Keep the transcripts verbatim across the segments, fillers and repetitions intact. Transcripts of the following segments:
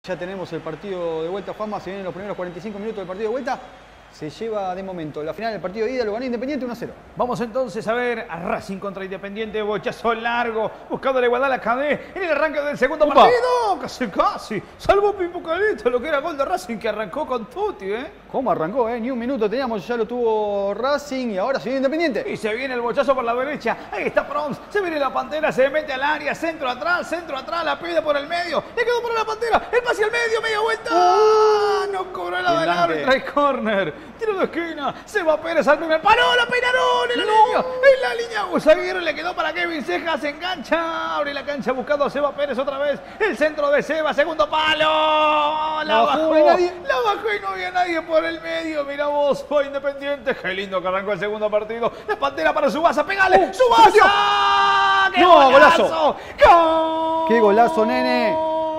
Ya tenemos el partido de vuelta, Juanma, se vienen los primeros cuarenta y cinco minutos del partido de vuelta. Se lleva de momento la final del partido de ida, lo gana Independiente uno a cero. Vamos entonces a ver a Racing contra Independiente, bochazo largo, buscando la igualdad a la Cadé en el arranque del segundo ¡Upa! partido. Casi, casi, salvó Pipo Calito, lo que era gol de Racing que arrancó con Tutti, ¿eh? ¿Cómo arrancó? Eh? Ni un minuto teníamos, ya lo tuvo Racing y ahora se viene Independiente. Y se viene el bochazo por la derecha, ahí está Proms, se viene la Pantera, se mete al área, centro atrás, centro atrás, la pide por el medio, le quedó por la Pantera, el pase al medio, media vuelta, ¡ah! No cobró la del árbitro, hay córner, tiro de esquina, se va Pérez al primer palo, la peinaron en la No. línea, en la línea, Usaguirre le quedó para Kevin Cejas, se engancha, abre la cancha buscando a Seba Pérez otra vez, el centro de Seba, segundo palo, la No bajó, bajó, no hay nadie. la bajó y no había nadie por el medio, mira vos, fue Independiente, qué lindo que arrancó el segundo partido, la Pantera para Subasa, pegale, Uh, Subasa, ¡qué No, golazo! golazo. ¡Gol! ¡Qué golazo, nene!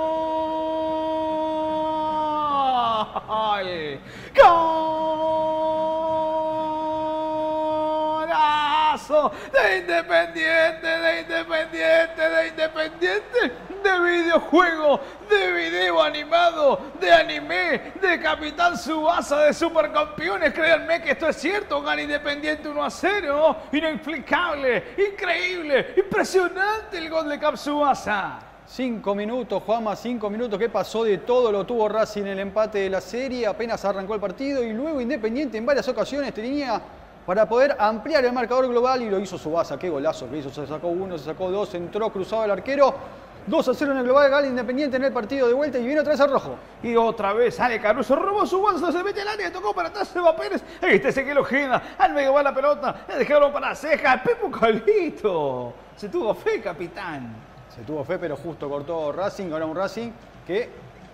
¡Golazo! De Independiente, de Independiente, de Independiente, de videojuego, de video animado, de anime, de Capitán Subasa, de Supercampeones. Créanme que esto es cierto, gana Independiente uno a cero. Inexplicable, increíble, impresionante el gol de Cap Subasa. Cinco minutos, Juanma, cinco minutos. ¿Qué pasó de todo? Lo tuvo Racing en el empate de la serie. Apenas arrancó el partido y luego Independiente en varias ocasiones tenía para poder ampliar el marcador global y lo hizo Subasa. Qué golazo que hizo. Se sacó uno, se sacó dos, entró cruzado el arquero. dos a cero en el global, gana Independiente en el partido de vuelta y viene otra vez al rojo. Y otra vez sale Caruso, robó su bolsa, se mete al área, tocó para atrás, se va Pérez. Ahí está Ezequiel Ojeda, al medio va la pelota, le dejaron para Cejas, Pepo Calito. Se tuvo fe, capitán. Se tuvo fe, pero justo cortó Racing. Ahora un Racing que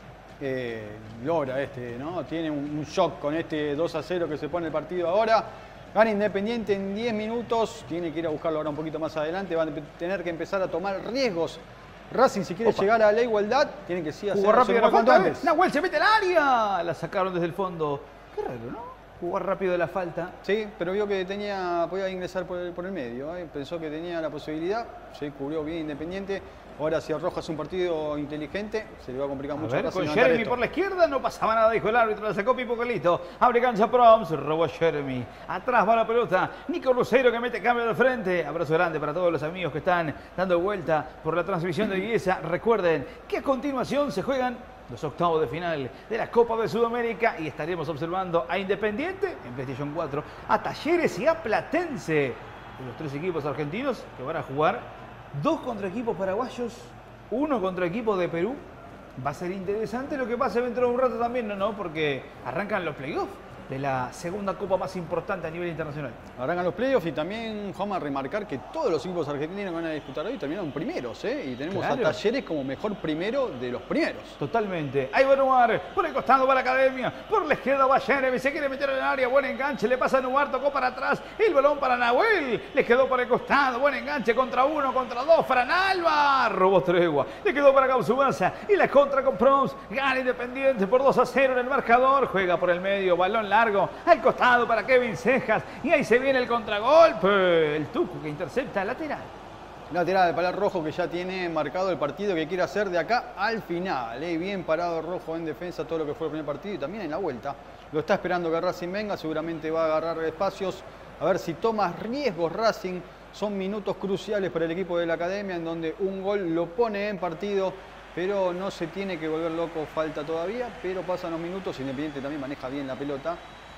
eh, logra este, ¿no? Tiene un, un shock con este dos a cero que se pone el partido ahora. Gana Independiente en diez minutos. Tiene que ir a buscarlo ahora un poquito más adelante. Van a tener que empezar a tomar riesgos. Racing, si quiere Opa. llegar a la igualdad, tiene que sí hacer Jugó rápido la cuanto falta, antes. Nahuel se mete al área. La sacaron desde el fondo. Qué raro, ¿no? Jugó rápido la falta. Sí, pero vio que tenía, podía ingresar por el, por el medio. ¿eh? Pensó que tenía la posibilidad. Se cubrió bien Independiente. Ahora si arrojas un partido inteligente, se le va a complicar A mucho. ver, Racing con levantar Jeremy esto. por la izquierda no pasaba nada, dijo el árbitro, la sacó Pipo Calito. Abre cancha Proms, robó Jeremy. Atrás va la pelota, Nico Lucero que mete cambio de frente. Abrazo grande para todos los amigos que están dando vuelta por la transmisión de Guiesa. Recuerden que a continuación se juegan los octavos de final de la Copa de Sudamérica y estaremos observando a Independiente en PlayStation cuatro, a Talleres y a Platense. Los tres equipos argentinos que van a jugar dos contra equipos paraguayos, uno contra equipo de Perú. Va a ser interesante lo que pase dentro de un rato también, ¿no? no Porque arrancan los playoffs de la segunda copa más importante a nivel internacional. Arrancan los playoffs y también, vamos a remarcar que todos los equipos argentinos que van a disputar hoy terminaron primeros, ¿eh? Y tenemos Claro. a Talleres como mejor primero de los primeros. Totalmente. Ahí va Nuar, por el costado va la Academia, por la izquierda va Jeremy, se quiere meter en el área, buen enganche, le pasa a Nuar, tocó para atrás, el balón para Nahuel, le quedó por el costado, buen enganche contra uno, contra dos, Fran Alba, robó tregua, le quedó para Causubasa y la contra con Proms, gana Independiente por dos a cero en el marcador, juega por el medio, balón largo, al costado para Kevin Cejas, y ahí se viene el contragolpe, el Tucu que intercepta lateral. Lateral para el rojo que ya tiene marcado el partido que quiere hacer de acá al final. ¿eh? Bien parado el rojo en defensa todo lo que fue el primer partido y también en la vuelta. Lo está esperando que Racing venga, seguramente va a agarrar espacios. A ver si toma riesgos Racing. Son minutos cruciales para el equipo de la Academia en donde un gol lo pone en partido. Pero no se tiene que volver loco, falta todavía. Pero pasan los minutos, Independiente también maneja bien la pelota.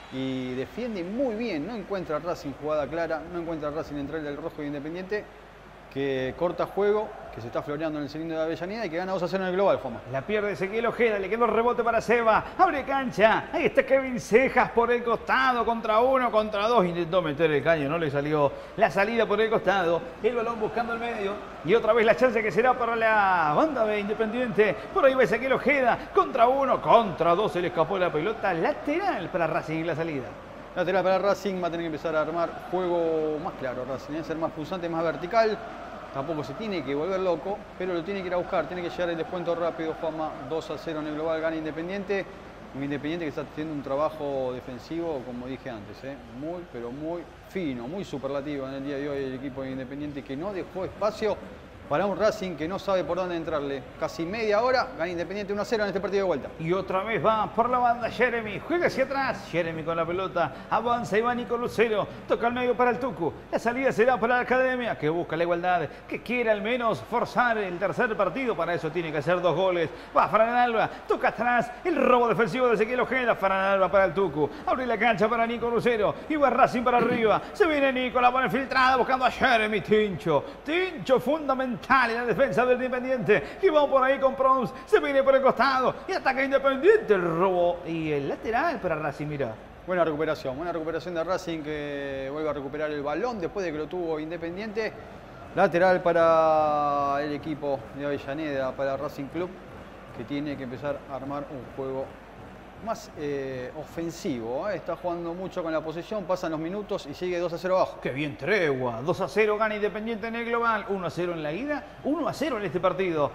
Y defiende muy bien, no encuentra Racing jugada clara, no encuentra Racing entre el rojo y Independiente. Que corta juego, que se está floreando en el cilindro de Avellaneda y que gana dos a cero en el global, Juanma. La pierde Ezequiel Ojeda, le quedó el rebote para Seba, abre cancha, ahí está Kevin Cejas por el costado, contra uno, contra dos, intentó meter el caño, no le salió la salida por el costado, el balón buscando el medio, y otra vez la chance que será para la banda de Independiente, por ahí va Ezequiel Ojeda, contra uno, contra dos, se le escapó la pelota, lateral para Racing en la salida. Lateral para Racing, va a tener que empezar a armar juego más claro Racing, debe ser más pulsante, más vertical. Tampoco se tiene que volver loco, pero lo tiene que ir a buscar, tiene que llegar el descuento rápido, Juanma, dos a cero en el global, gana Independiente. Un Independiente que está haciendo un trabajo defensivo, como dije antes, ¿eh? muy, pero muy fino, muy superlativo en el día de hoy el equipo de Independiente que no dejó espacio para un Racing que no sabe por dónde entrarle. Casi media hora, gana Independiente uno a cero en este partido de vuelta. Y otra vez va por la banda Jeremy, juega hacia atrás, Jeremy con la pelota, avanza Iván Nico Lucero, toca al medio para el Tucu, la salida será para la Academia, que busca la igualdad, que quiere al menos forzar el tercer partido, para eso tiene que hacer dos goles. Va Fran Alba, toca atrás, el robo defensivo de Ezequiel Ojeda, Fran Alba para el Tucu, abre la cancha para Nico Lucero, y va Racing para arriba, se viene Nico, la pone filtrada buscando a Jeremy, Tincho, Tincho fundamental en la defensa del Independiente, que va por ahí con Proms, se viene por el costado y ataca Independiente, el robo y el lateral para Racing, mira. Buena recuperación, buena recuperación de Racing, que vuelve a recuperar el balón después de que lo tuvo Independiente. Lateral para el equipo de Avellaneda, para Racing Club, que tiene que empezar a armar un juego más eh, ofensivo, ¿eh? Está jugando mucho con la posesión, pasan los minutos y sigue dos a cero abajo. Qué bien tregua, dos a cero gana Independiente en el global, uno a cero en la ida, uno a cero en este partido.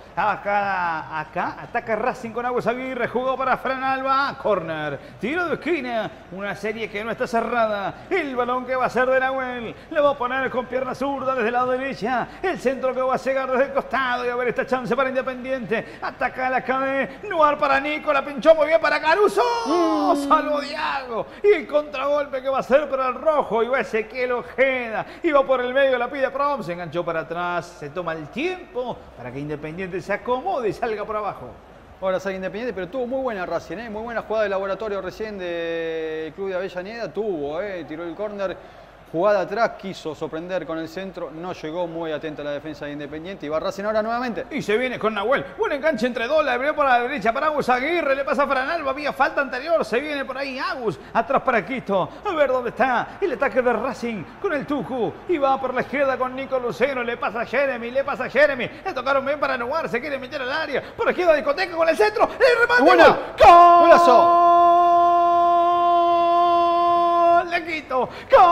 Acá, acá ataca Racing con Agüez Aguirre, jugó para Fran Alba, corner, tiro de esquina, una serie que no está cerrada, el balón que va a ser de Nahuel, le va a poner con pierna zurda desde el lado derecha, el centro que va a llegar desde el costado y a ver esta chance para Independiente, ataca la K D, Nuar para Nico, la pinchó muy bien para Caruso. ¡Oh! Salvo Diago. Y el contragolpe que va a ser para el rojo. Y va Ezequiel Ojeda. Y va por el medio, la pide Prom. Se enganchó para atrás. Se toma el tiempo para que Independiente se acomode y salga por abajo. Ahora sale Independiente, pero tuvo muy buena Racing, ¿eh? Muy buena jugada de laboratorio recién del club de Avellaneda. Tuvo, ¿eh? Tiró el córner. Jugada atrás, quiso sorprender con el centro, no llegó, muy atenta a la defensa de Independiente y va Racing ahora nuevamente. Y se viene con Nahuel, buen enganche entre dos, la abrió por la derecha para Agus Aguirre, le pasa a Fran Alba, había falta anterior, se viene por ahí Agus, atrás para Quito, a ver dónde está el ataque de Racing con el Tucu, y va por la izquierda con Nico Lucero, le pasa a Jeremy, le pasa a Jeremy, le tocaron bien para Nuar, se quiere meter al área, por la izquierda Discoteca con el centro, el remate, ¡buena! ¡gol! ¡Golazo! ¡Le Quito!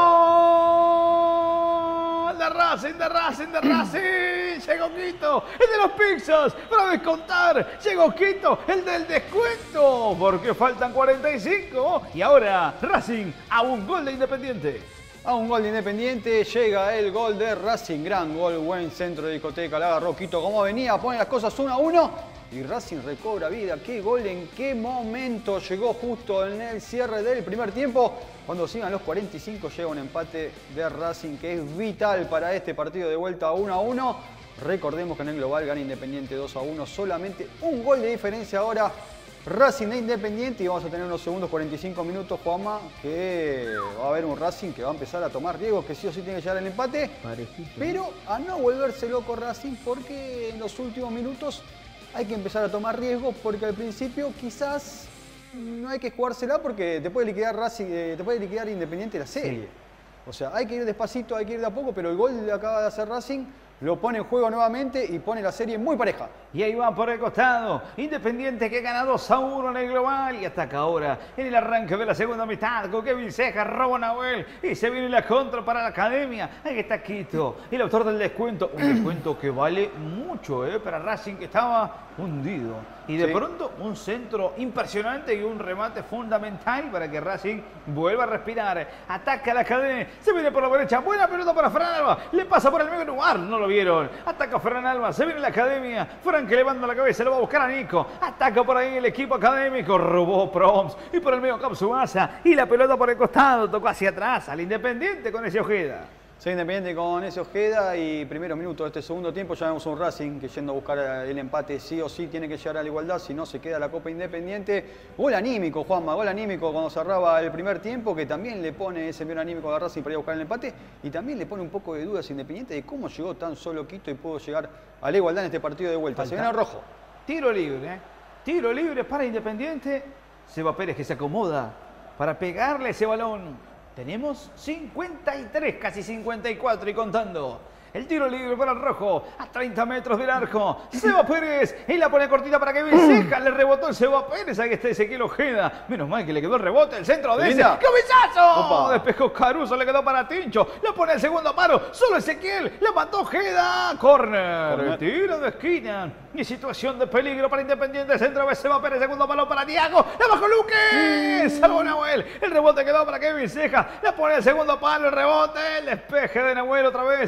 ¡Gol! De Racing, de Racing, de Racing. Llegó Quito, el de los pizzas, para descontar. Llegó Quito, el del descuento, porque faltan cuarenta y cinco. Y ahora Racing a un gol de Independiente. A un gol de Independiente llega el gol de Racing. Gran gol, buen centro de Discoteca. La agarró Quito como venía, pone las cosas uno a uno. Y Racing recobra vida. Qué gol, en qué momento. Llegó justo en el cierre del primer tiempo. Cuando sigan los cuarenta y cinco llega un empate de Racing que es vital para este partido de vuelta uno a uno. Recordemos que en el global gana Independiente dos a uno. Solamente un gol de diferencia ahora. Racing de Independiente, y vamos a tener unos segundos, cuarenta y cinco minutos, Juanma, que va a haber un Racing que va a empezar a tomar riesgos, que sí o sí tiene que llegar al empate. Parejito. Pero a no volverse loco Racing, porque en los últimos minutos hay que empezar a tomar riesgos, porque al principio quizás no hay que jugársela porque te puede liquidar Racing, eh, te puede liquidar Independiente la serie. Sí. O sea, hay que ir despacito, hay que ir de a poco, pero el gol que acaba de hacer Racing lo pone en juego nuevamente y pone la serie muy pareja. Y ahí va por el costado. Independiente que gana dos a uno en el global y ataca ahora en el arranque de la segunda mitad con Kevin Ceja, roba Nahuel y se viene la contra para la Academia. Ahí está Quito, el autor del descuento. Un descuento que vale mucho ¿eh? para Racing, que estaba hundido. Y de sí. pronto un centro impresionante y un remate fundamental para que Racing vuelva a respirar. Ataca a la Academia, se viene por la derecha. Buena pelota para Fran Alba, le pasa por el medio lugar, no lo vieron. Ataca Fran Alba, se viene la Academia. Fran que levanta la cabeza, lo va a buscar a Nico. Ataca por ahí el equipo académico, robó Proms. Y por el medio campo Subasa. Y la pelota por el costado, tocó hacia atrás al Independiente con ese Ojeda. Sí, Independiente con ese Ojeda y primeros minutos de este segundo tiempo ya vemos un Racing que yendo a buscar el empate sí o sí tiene que llegar a la igualdad, si no se queda la Copa Independiente. Gol anímico, Juanma, gol anímico cuando cerraba el primer tiempo, que también le pone ese envío anímico a Racing para ir a buscar el empate y también le pone un poco de dudas a Independiente de cómo llegó tan solo Quito y pudo llegar a la igualdad en este partido de vuelta. Falta. Se viene al rojo. Tiro libre, ¿eh? Tiro libre para Independiente. Seba Pérez que se acomoda para pegarle ese balón. Tenemos cincuenta y tres, casi cincuenta y cuatro y contando. El tiro libre para el rojo, a treinta metros del arco. Seba Pérez, y la pone cortita para Kevin Ceja. Le rebotó el Seba Pérez, ahí está Ezequiel Ojeda. Menos mal que le quedó el rebote, el centro de ese. ¡Cabezazo! Despejó Caruso, le quedó para Tincho. Le pone el segundo paro, solo Ezequiel. La mató Ojeda. Corner. Corner. Tiro de esquina. Y situación de peligro para Independiente. Centro de Seba Pérez, segundo palo para Diago. La bajó Luque. Mm. Salvó Nahuel. El rebote quedó para Kevin Ceja. Le pone el segundo palo, el rebote. El despeje de Nahuel otra vez. Y le quedó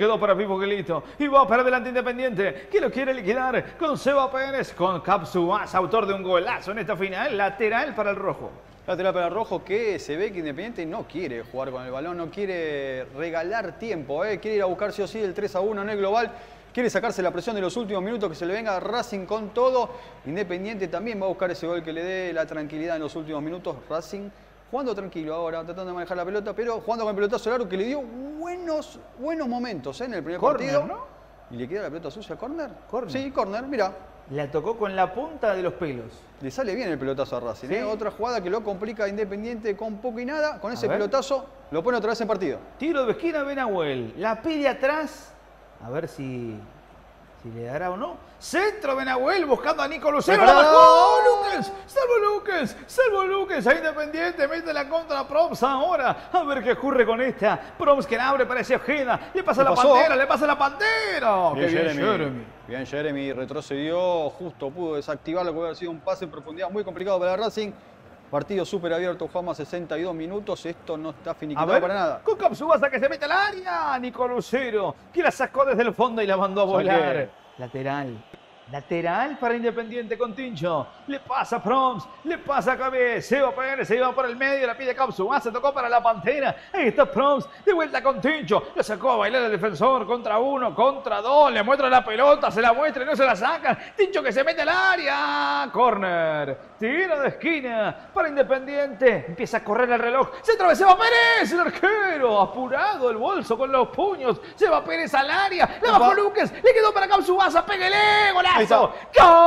quedó para Pipo Quelito. Y va para adelante Independiente, que lo quiere liquidar con Seba Pérez, con Capsuas, autor de un golazo en esta final. Lateral para el rojo. Lateral para el rojo, que se ve que Independiente no quiere jugar con el balón, no quiere regalar tiempo, ¿eh? Quiere ir a buscar sí o sí el tres a uno en el global. Quiere sacarse la presión de los últimos minutos, que se le venga a Racing con todo. Independiente también va a buscar ese gol que le dé la tranquilidad en los últimos minutos. Racing jugando tranquilo ahora, tratando de manejar la pelota, pero jugando con el pelotazo largo que le dio buenos, buenos momentos, ¿eh? En el primer Corner, partido. ¿no? Y le queda la pelota sucia, ¿corner? Corner. Sí, corner, mira. La tocó con la punta de los pelos. Le sale bien el pelotazo a Racing, ¿Sí? ¿eh? Otra jugada que lo complica a Independiente con poco y nada. Con ese ver. pelotazo lo pone otra vez en partido. Tiro de esquina Benahuel. La pide atrás. A ver si, si le dará o no. Centro Benahuel buscando a Nico Lucero. ¡La bajó! ¡Luquens! ¡Salvo Luquens! ¡Salvo Luquens! A Independiente mete la contra Proms ahora. A ver qué ocurre con esta. Proms que la abre para ese Ojeda. Le pasa ¿Qué la pasó? pantera. Le pasa la pantera. Bien, ¡Qué bien, Jeremy. Jeremy! Bien, Jeremy retrocedió, justo pudo desactivar lo que hubiera sido un pase en profundidad muy complicado para Racing. Partido súper abierto, Juanma, sesenta y dos minutos. Esto no está A finiquitado ver, para nada. con Capsubasa que se mete al área. Nico Lucero, que la sacó desde el fondo y la mandó a volar. Saque. Lateral. Lateral para Independiente con Tincho. Le pasa a Proms, le pasa a Cabez. Seba Pérez se iba por el medio, la pide Capsubasa, tocó para la Pantera. Ahí está Proms, de vuelta con Tincho. Lo sacó a bailar el defensor contra uno, contra dos. Le muestra la pelota, se la muestra y no se la sacan. Tincho que se mete al área. Corner. Tiro de esquina para Independiente. Empieza a correr el reloj. Centro de Seba Pérez, el arquero. Apurado el bolso con los puños. Seba Pérez al área. Le bajó Luquens. Le quedó para Capsubasa. Pégale. Golazo. Ahí está. ¡Gol!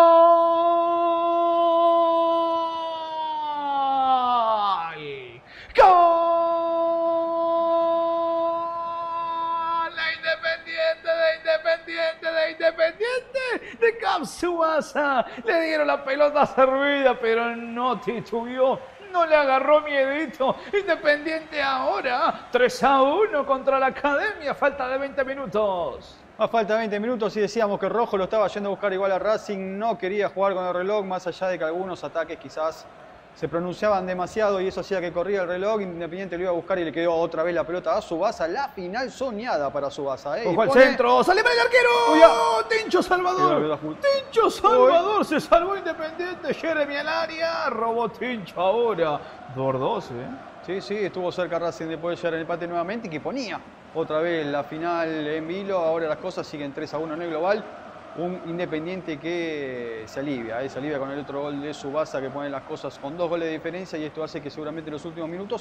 ¡Gol! La Independiente, de Independiente, de Independiente, de Capsuasa. Le dieron la pelota servida, pero no titubeó. No le agarró miedito. Independiente ahora, tres a uno contra la Academia. Falta de veinte minutos. A falta de veinte minutos y decíamos que Rojo lo estaba yendo a buscar igual a Racing. No quería jugar con el reloj, más allá de que algunos ataques quizás se pronunciaban demasiado y eso hacía que corría el reloj. Independiente lo iba a buscar y le quedó otra vez la pelota a Subasa. La final soñada para Subasa. ¿eh? Ojo al pone... centro, sale para el arquero. Uy, Tincho Salvador. Tincho Salvador, se salvó Independiente. Jeremy al área, robó Tincho ahora. dos dos, ¿eh? Sí, sí, estuvo cerca Racing de poder llegar el empate nuevamente y que ponía otra vez la final en vilo. Ahora las cosas siguen tres a uno en el global. Un Independiente que se alivia, ¿eh? se alivia con el otro gol de Subasa que pone las cosas con dos goles de diferencia y esto hace que seguramente en los últimos minutos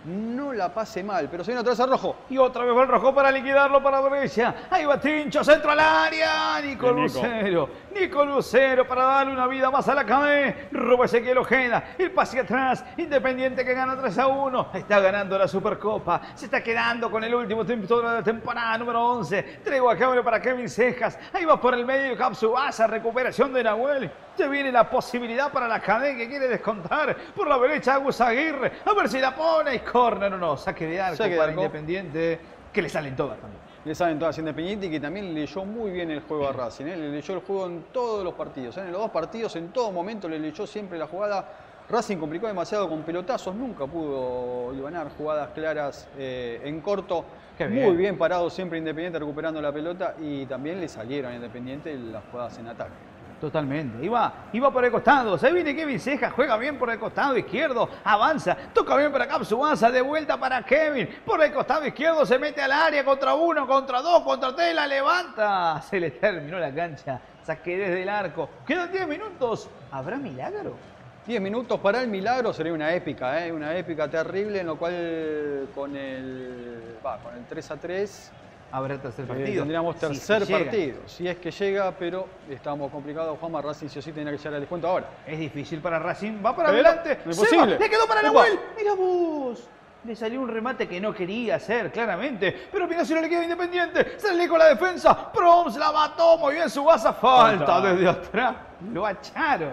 no la pase mal. Pero se viene otra vez al Rojo. Y otra vez va el Rojo para liquidarlo para derecha. Ahí va Tincho, centro al área. Nico Bien, Nico. Lucero. Nico Lucero para darle una vida más a la cabeza. Roba Ezequiel Ojeda. El pase atrás. Independiente que gana tres a uno. Está ganando la Supercopa. Se está quedando con el último tiempo de la temporada número once. Tregua cambio para Kevin Cejas. Ahí va por el medio Capsubasa. Recuperación de Nahuel. Ya viene la posibilidad para la Academia que quiere descontar. Por la derecha Agus Aguirre. A ver si la pone. Y corner o no. Saque de arco Saque de para arco. Independiente. Que le salen todas también. Le saben todas Independiente y que también leyó muy bien el juego a Racing. ¿eh? Le leyó el juego en todos los partidos. ¿eh? En los dos partidos, en todo momento, le leyó siempre la jugada. Racing complicó demasiado con pelotazos. Nunca pudo ganar jugadas claras eh, en corto. Qué bien. Muy bien parado siempre Independiente recuperando la pelota. Y también le salieron a Independiente las jugadas en ataque. Totalmente. Iba, iba por el costado. Se viene Kevin Cejas. Juega bien por el costado izquierdo. Avanza. Toca bien para Capsubasa. De vuelta para Kevin. Por el costado izquierdo se mete al área. Contra uno, contra dos, contra tres. La levanta. Se le terminó la cancha. Saque desde el arco. Quedan diez minutos. ¿Habrá milagro? diez minutos para el milagro. Sería una épica, ¿eh? Una épica terrible. En lo cual con el, va, con el tres a tres... Habrá tercer Eh, partido. tendríamos Si- tercer si llega. partido, si es que llega, pero estamos complicados. Juanma, Racing sí o sí tenía que llegar al descuento ahora. Es difícil para Racing. Va para Pero, adelante. imposible. Seba, le quedó para Upa. Nahuel. Mira vos. Le salió un remate que no quería hacer, claramente. Pero mira si no le queda Independiente. Sale con la defensa. Proms la mató. Muy bien Subasa. Falta Falta. desde atrás. Lo acharon.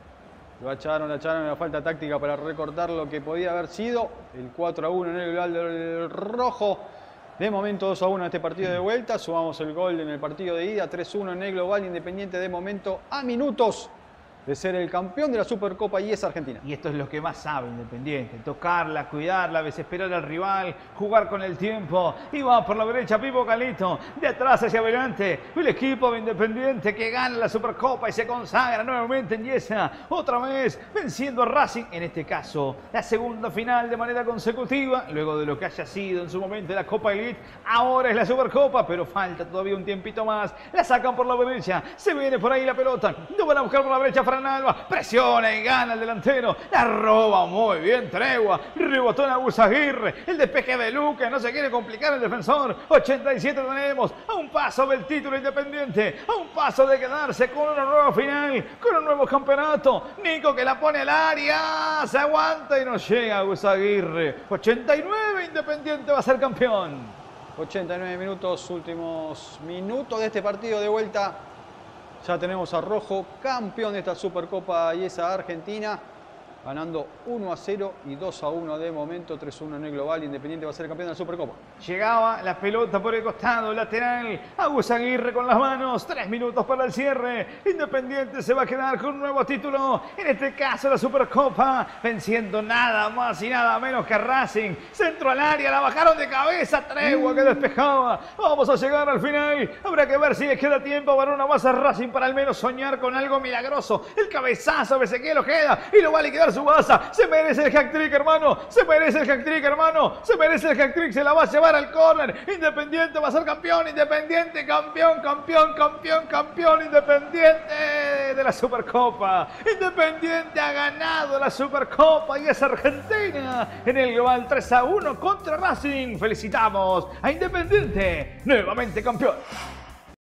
Lo echaron, lo echaron, la falta táctica para recortar lo que podía haber sido el cuatro a uno en el global del Rojo. De momento dos a uno en este partido de vuelta. Sumamos el gol en el partido de ida. tres uno en el global. Independiente de momento a minutos de ser el campeón de la Supercopa I E S Argentina. Y esto es lo que más sabe Independiente, tocarla, cuidarla, desesperar al rival, jugar con el tiempo. Y va por la derecha Pipo Calito, de atrás hacia adelante, el equipo de Independiente que gana la Supercopa y se consagra nuevamente en I E S A, otra vez venciendo a Racing, en este caso la segunda final de manera consecutiva, luego de lo que haya sido en su momento la Copa Elite, ahora es la Supercopa, pero falta todavía un tiempito más. La sacan por la derecha, se viene por ahí la pelota, no van a buscar por la derecha Fran Alba, presiona y gana el delantero, la roba muy bien Tregua, rebotó en Aguzaguirre, el despeje de Luque, no se quiere complicar el defensor. Ochenta y siete tenemos, a un paso del título Independiente, a un paso de quedarse con una nueva final, con un nuevo campeonato. Nico que la pone al área, se aguanta y no llega Aguzaguirre. ochenta y nueve, Independiente va a ser campeón. ochenta y nueve minutos, últimos minutos de este partido de vuelta. Ya tenemos a Rojo, campeón de esta Supercopa I E S A Argentina, ganando uno a cero y dos a uno de momento, tres a uno en el global. Independiente va a ser campeón de la Supercopa. Llegaba la pelota por el costado lateral, Aguzaguirre con las manos, tres minutos para el cierre. Independiente se va a quedar con un nuevo título, en este caso la Supercopa, venciendo nada más y nada menos que a Racing. Centro al área, la bajaron de cabeza, Tregua que despejaba. Vamos a llegar al final, habrá que ver si les queda tiempo para una más a Racing, para al menos soñar con algo milagroso. El cabezazo de Ezequiel Ojeda y lo va a liquidar su baza. Se merece el hack-trick, hermano. Se merece el hack-trick, hermano. Se merece el hack-trick. Se la va a llevar al córner. Independiente va a ser campeón. Independiente, campeón, campeón, campeón, campeón. Independiente de la Supercopa. Independiente ha ganado la Supercopa y es Argentina en el global tres a uno contra Racing. Felicitamos a Independiente, nuevamente campeón.